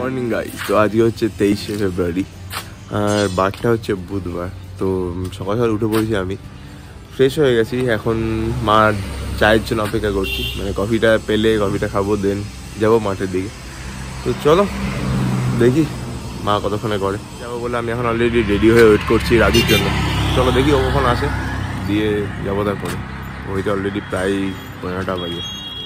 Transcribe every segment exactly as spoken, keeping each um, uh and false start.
Morning guys, তো আজকে হচ্ছে তেইশে ফেব্রুয়ারি আর বারটা হচ্ছে বুধবার। তো সকাল সকাল উঠে পড়েছি, আমি ফ্রেশ হয়ে গেছি। এখন মার চায়ের জন্য অপেক্ষা করছি, মানে কফিটা পেলে কফিটা খাবো, দেন যাবো মাঠের দিকে। তো চলো দেখি মা কতক্ষণে করে যাবো বলে আমি এখন অলরেডি রেডি হয়ে ওয়েট করছি রাজির জন্য। চলো দেখি ও কখন আসে, দিয়ে যাবো। তারপরে ওইটা অলরেডি প্রায় পনেরোটা বাজে।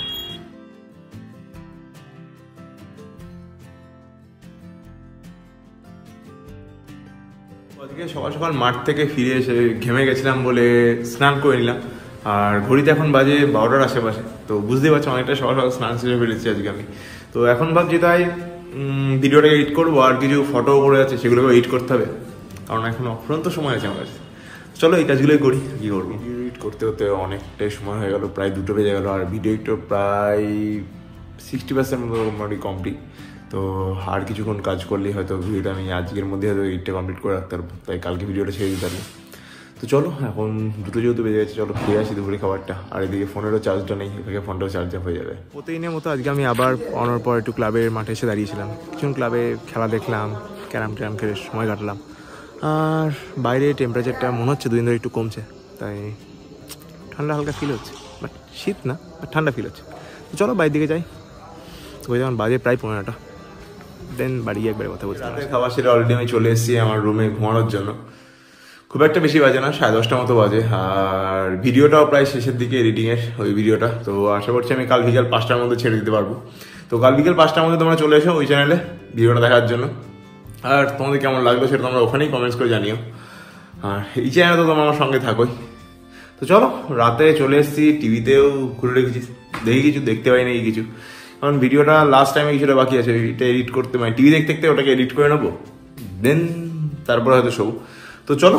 আজকে সকাল সকাল মাঠ থেকে ফিরে এসে ঘেমে গেছিলাম বলে স্নান করে নিলাম। আর ঘড়িতে এখন বাজে বারোটার আশেপাশে। তো বুঝতেই পারছো অনেকটা সকাল সকাল স্নান সেরে ফেলেছি আজকে আমি। তো এখন ভাবছি তাই ভিডিওটাকে এডিট করবো, আর কিছু ফটোও করে আছে সেগুলোকে এডিট করতে হবে, কারণ এখন অফুরন্ত সময় আছে আমার কাছে। চলো এই কাজগুলোই করি। কী করবো, ভিডিও এডিট করতে করতে অনেকটাই সময় হয়ে গেল, প্রায় দুটো বেজে গেলো। আর ভিডিও একটু প্রায় সিক্সটি পার্সেন্ট মতো মোটামুটি কমপ্লিট। তো আর কিছুক্ষণ কাজ করলেই হয়তো ভিডিওটা আমি আজকের মধ্যে হয়তো এইটটা কমপ্লিট করে রাখতে পারবো, তাই কালকে ভিডিওটা ছেড়ে দিতে পারবো। তো চলো এখন দুটো যেহেতু বেজে গেছে, চলো খেয়ে আসি দুপুরে খাবারটা। আর এদিকে ফোনেরও চার্জটা নেই, এদিকে ফোনটাও চার্জ আপ হয়ে যাবে। প্রতিদিনের মতো আজকে আমি আবার অনার পর একটু ক্লাবের মাঠে এসে দাঁড়িয়েছিলাম, কিছুক্ষণ ক্লাবে খেলা দেখলাম, ক্যারাম ট্যারাম খেলে সময় কাটলাম। আর বাইরে টেম্পারেচারটা মনে হচ্ছে দুদিন ধরে একটু কমছে, তাই ঠান্ডা হালকা ফিল হচ্ছে, বাট শীত না, বাট ঠান্ডা ফিল হচ্ছে। তো চলো বাইরের দিকে যাই। ওই যেমন বাজে প্রায় পনেরোটা, দেন বাড়ি গিয়ে একবারে কথা বলছি। রাতের খাবার সেটা অলরেডি আমি চলে এসেছি আমার রুমে ঘুমানোর জন্য। খুব একটা বেশি বাজে না, সাড়ে দশটা মতো বাজে। আর ভিডিওটাও প্রায় শেষের দিকে এডিটিংয়ের ওই ভিডিওটা। তো আশা করছি আমি কাল বিকেল পাঁচটার মধ্যে ছেড়ে দিতে পারবো। তো কাল বিকেল পাঁচটার মধ্যে তোমরা চলে এসো ওই চ্যানেলে ভিডিওটা দেখার জন্য। আর তোমাদের কেমন লাগলো সেটা তোমরা ওখানেই কমেন্টস করে জানিও। আর এই চ্যানেলে তো তোমরা আমার সঙ্গে থাকোই। তো চলো রাতে চলে এসেছি, টিভিতেও খুলে রেখেছি, দেখি কিছু দেখতে পাই নাকি কিছু, কারণ ভিডিওটা লাস্ট টাইমে কিছুটা বাকি আছে, এটা এডিট করতে, মানে টিভি দেখতে দেখতে ওটাকে এডিট করে নেবো, দেন তারপরে হয়তো শোবো। তো চলো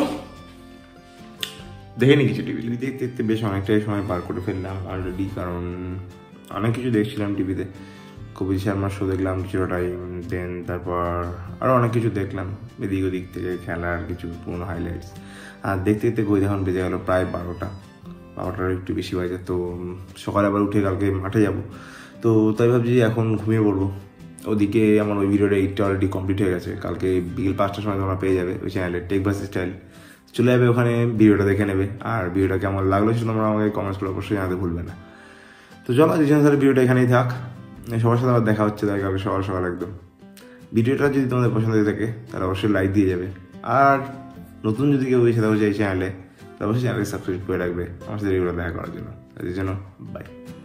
দেখে নি কিছু। টিভি টিভি দেখতে দেখতে বেশ অনেকটাই সময় পার করে ফেললাম অলরেডি, কারণ অনেক কিছু দেখছিলাম টিভিতে। কপিল শর্মার শো দেখলাম কিছুটা টাইম, দেন তারপর আরও অনেক কিছু দেখলাম এদিক ওদিক থেকে, খেলার কিছু পুরোনো হাইলাইটস। আর দেখতে দেখতে ঘড়ি এখন বেজে গেলো প্রায় বারোটা, বারোটার একটু বেশি বাজে। তো সকালে আবার উঠে কালকে মাঠে যাব, তো তাই ভাবছি এখন ঘুমিয়ে পড়বো। ওদিকে আমার ওই ভিডিওটা এইটটা অলরেডি কমপ্লিট হয়ে গেছে, কালকে বিকেল পাঁচটার সময় তোমরা পেয়ে যাবে ওই চ্যানেলে টেক বাস স্টাইল, চলে যাবে ওখানে, ভিডিওটা দেখে নেবে। আর ভিডিওটা কেমন লাগলো সেটা তোমরা আমাকে কমেন্টস করে অবশ্যই জানাতে ভুলবে না। তো চলো আজকে তাহলে ভিডিওটা এখানেই থাক, সবার সাথে আবার দেখা হচ্ছে তাই কালকে সকাল সকাল একদম। ভিডিওটা যদি তোমাদের পছন্দ হয়ে থাকে তাহলে অবশ্যই লাইক দিয়ে যাবে। আর নতুন যদি কেউ এসে থাকো এই চ্যানেলে, তাহলে অবশ্যই চ্যানেলকে সাবস্ক্রাইব করে রাখবে আমার সাথে ভিডিওটা দেখা করার জন্য। তাদের জন্য বাই।